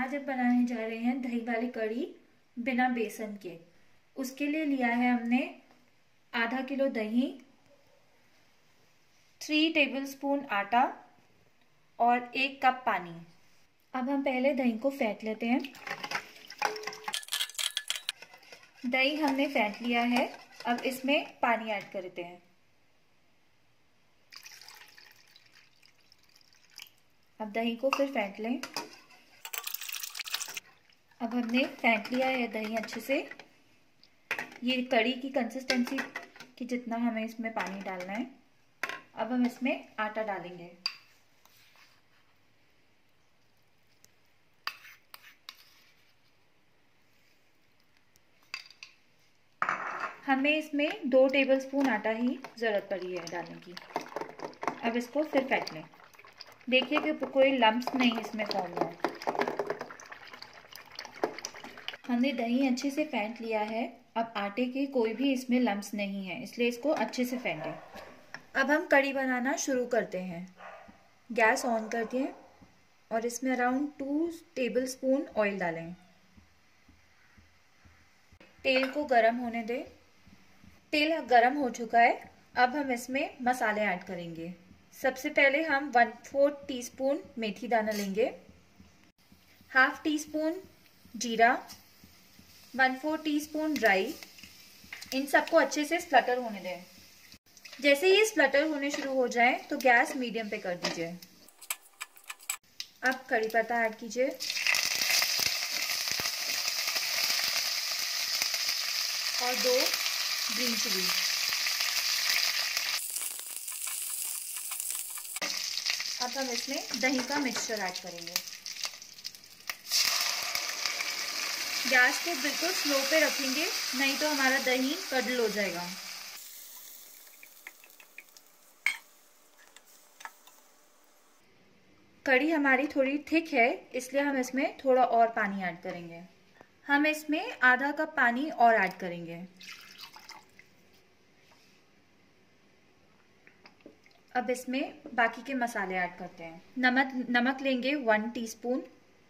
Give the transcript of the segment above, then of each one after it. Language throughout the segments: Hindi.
आज हम बनाने जा रहे हैं दही वाली कढ़ी बिना बेसन के। उसके लिए लिया है हमने आधा किलो दही, 3 टेबलस्पून आटा और 1 कप पानी। अब हम पहले दही को फेंट लेते हैं। दही हमने फेंट लिया है, अब इसमें पानी ऐड करते हैं। अब दही को फिर फेंट लें। अब हमने फेंट लिया है दही अच्छे से। ये कढ़ी की कंसिस्टेंसी कि जितना हमें इसमें पानी डालना है। अब हम इसमें आटा डालेंगे। हमें इसमें 2 टेबलस्पून आटा ही ज़रूरत पड़ी है डालने की। अब इसको फिर फेंट लें। देखिए कि कोई लम्प्स नहीं इसमें फॉर्म हो। हमने दही अच्छे से फेंट लिया है। अब आटे के कोई भी इसमें लम्प्स नहीं है, इसलिए इसको अच्छे से फेंटें। अब हम कढ़ी बनाना शुरू करते हैं। गैस ऑन कर दिए और इसमें अराउंड 2 टेबलस्पून ऑयल डालें। तेल को गरम होने दें। तेल गरम हो चुका है। अब हम इसमें मसाले ऐड करेंगे। सबसे पहले हम 1/4 टीस्पून मेथी दाना लेंगे, हाफ टी स्पून जीरा, 1/4 टीस्पून राई। इन सबको अच्छे से स्प्लटर होने दें। जैसे ये स्प्लटर होने शुरू हो जाए तो गैस मीडियम पे कर दीजिए। अब कड़ी पत्ता ऐड कीजिए और 2 ग्रीन चिली। अब हम इसमें दही का मिक्सचर ऐड करेंगे। गैस को बिल्कुल स्लो पे रखेंगे, नहीं तो हमारा दही कडल हो जाएगा। कढ़ी हमारी थोड़ी थिक है, इसलिए हम इसमें थोड़ा और पानी ऐड करेंगे। हम इसमें आधा कप पानी और ऐड करेंगे। अब इसमें बाकी के मसाले ऐड करते हैं। नमक लेंगे 1 टीस्पून,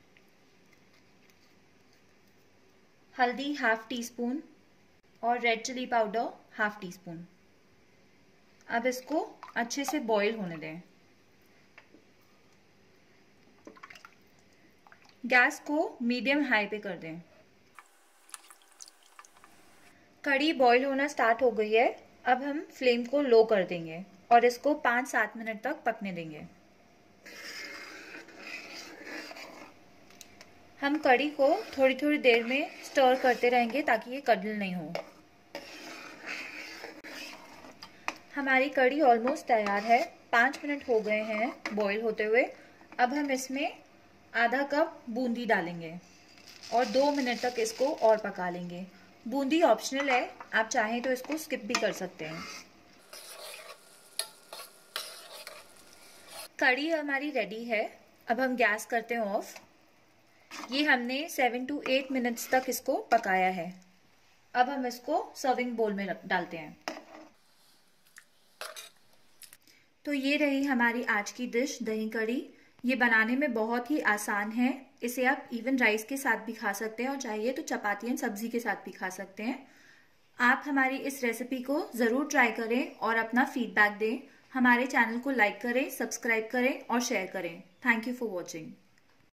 हल्दी हाफ टी स्पून और red chilli powder half teaspoon. अब इसको अच्छे से बॉईल होने दें। गैस को मीडियम हाई पे कर दें। कढ़ी बॉईल होना स्टार्ट हो गई है। अब हम फ्लेम को लो कर देंगे और इसको 5-7 मिनट तक पकने देंगे। हम कढ़ी को थोड़ी थोड़ी देर में स्टर करते रहेंगे ताकि ये कडल नहीं हो। हमारी कढ़ी ऑलमोस्ट तैयार है। 5 मिनट हो गए हैं बॉईल होते हुए। अब हम इसमें आधा कप बूंदी डालेंगे और 2 मिनट तक इसको और पका लेंगे। बूंदी ऑप्शनल है, आप चाहें तो इसको स्किप भी कर सकते हैं। कढ़ी हमारी रेडी है। अब हम गैस करते हैं ऑफ। ये हमने 7 to 8 मिनट्स तक इसको पकाया है। अब हम इसको सर्विंग बोल में डालते हैं। तो ये रही हमारी आज की डिश दही कढ़ी। ये बनाने में बहुत ही आसान है। इसे आप इवन राइस के साथ भी खा सकते हैं और चाहिए तो चपाती एंड सब्जी के साथ भी खा सकते हैं। आप हमारी इस रेसिपी को जरूर ट्राई करें और अपना फीडबैक दें। हमारे चैनल को लाइक करें, सब्सक्राइब करें और शेयर करें। Thank you for watching.